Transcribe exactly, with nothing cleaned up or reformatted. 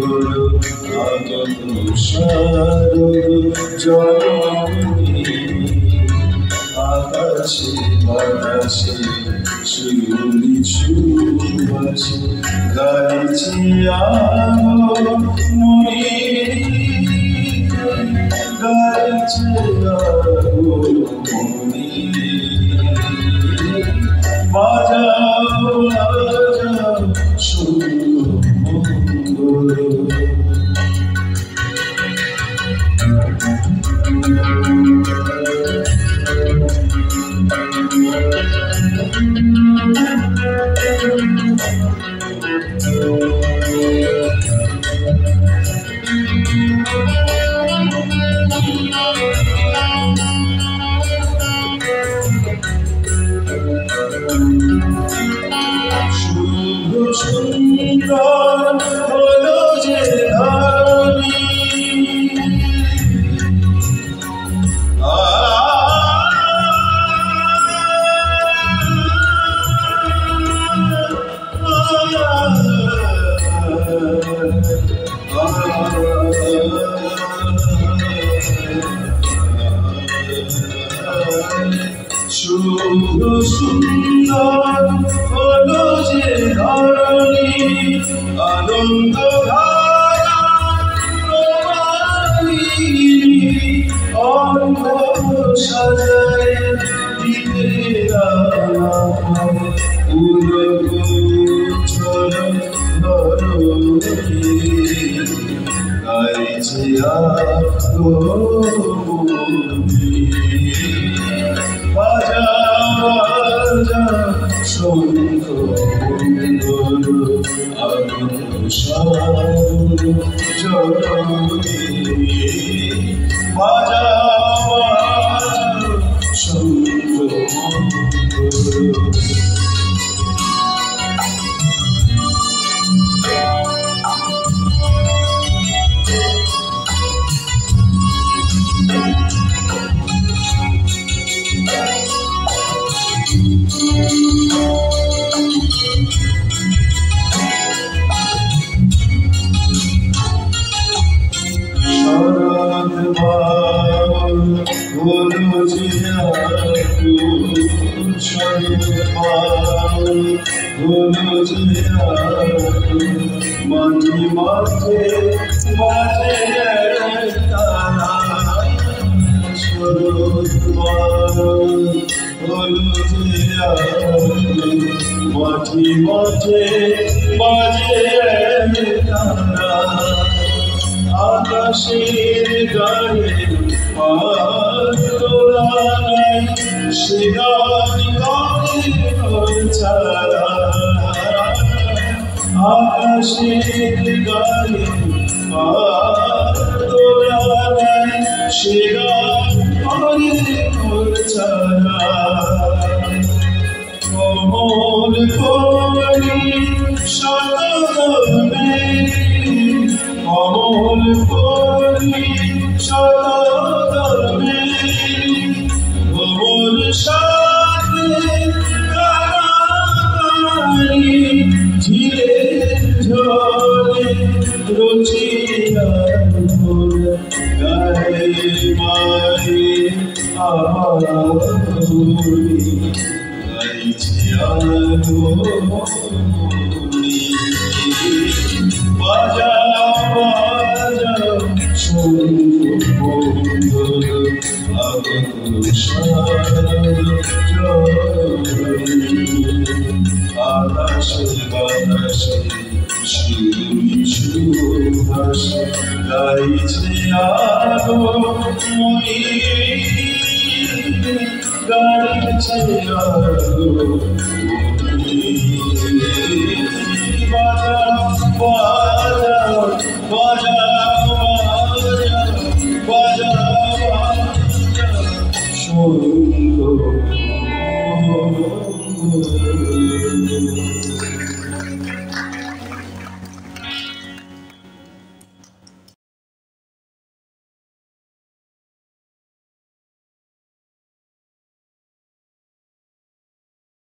আকাশে বাতাসে শিউলি সুবাসে গাইছে আলো মনি গাইছে আলো মনি বাজাও বাজাও সুর মঙ্গল শুভ সুন্দর হলো যে ধরণী শুভ সুন্দর হলো যে ধরণী আনন্দ ধারা অঙ্গ সাজায় দিতে গাইছে আলো বাজা বাজা শঙ্খ মঙ্গল আগুন জড়ে বাজা বাজা শঙ্খ মঙ্গল হলো যে হলো যে মাঝে মাঝে বাজে তারা শরৎ হলো যে মাঝে মাঝে বাজে তারা আকাশের গায়ে পাতোলায় সে গান গানে ছাড়া আকাশের গায়ে পাতোলায় সে গান গানে ছাড়া কমল করি সদনে অমল করি সদনে অমল সাথে কারাকারি ঝিলে ঝরে রচিয়া গায়ে মায়ে আহারি গাইছে আলো বাজা বাজা শঙ্খ মঙ্গল আগুন আকাশে বাতাসে শিউলি সুবাসে গাইছে আলো মনি গাইছে আলো মনি বাজা বাজা বাজা বাজা বাজা বাজা